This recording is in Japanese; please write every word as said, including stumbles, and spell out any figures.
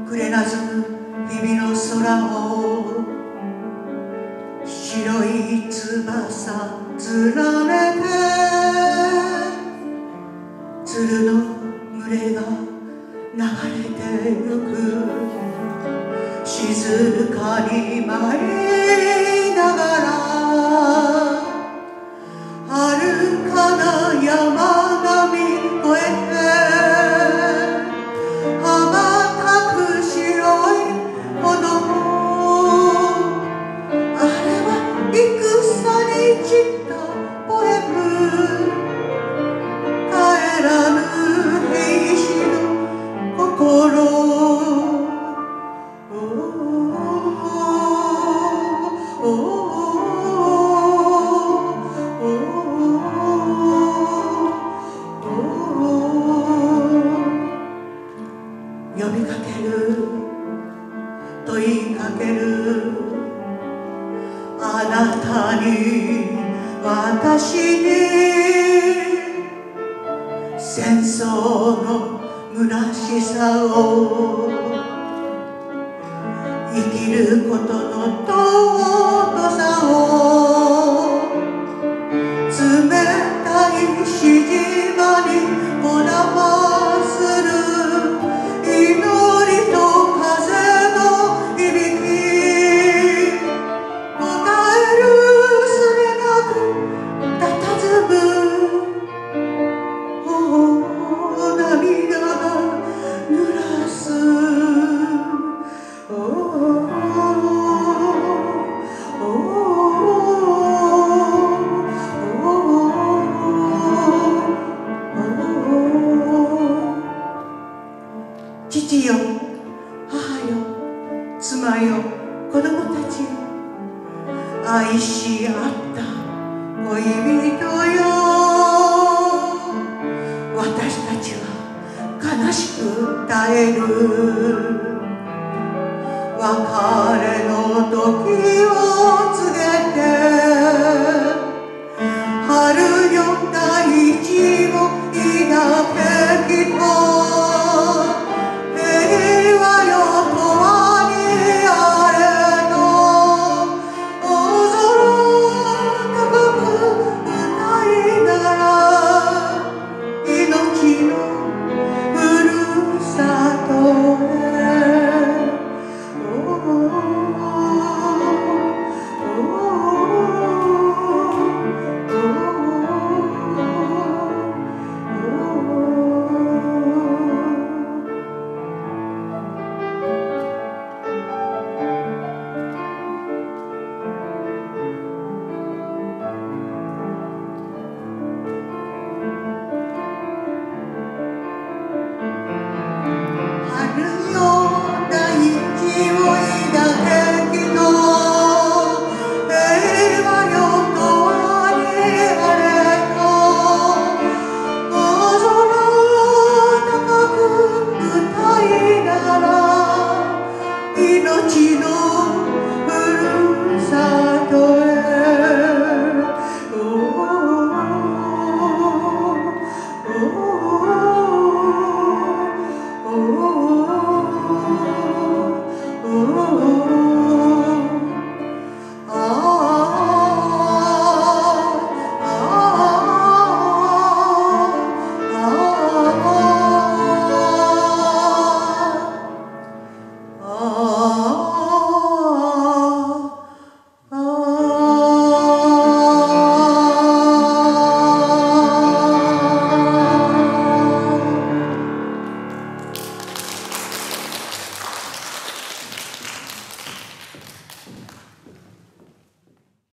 暮れなずむ日々の空を白い翼連ねて鶴の群れが流れてゆく静かに舞いながら遥かな山並み越えて羽ばたく白い炎あれは戦に散ったポエム帰らぬ兵士の心呼びかける問いかけるあなたに私に戦争の虚しさを生きることの尊さを冷たいしじまにこだまする祈りと風の響き答えるすれなく佇むお涙が濡らすお父よ母よ妻よ子供たちよ愛し合った恋人よ私たちは悲しく耐える別れの時を告げて春よ大地を抱けきと命の